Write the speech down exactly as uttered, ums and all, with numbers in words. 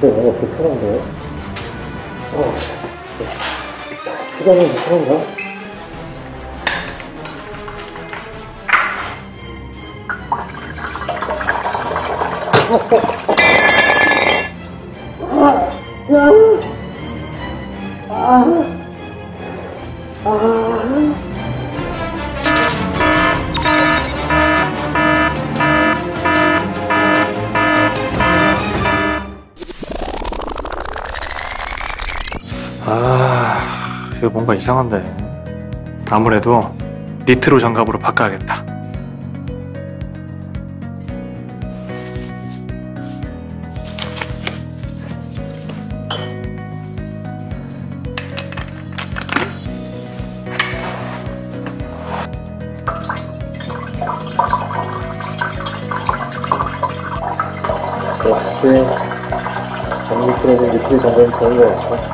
뭔가 불편한데? 어, 시간이 불편한가? 아, 이거 뭔가 이상한데. 아무래도 니트로 장갑으로 바꿔야겠다. 역시 전기줄에는 니트 장갑이 좋은 것 같아.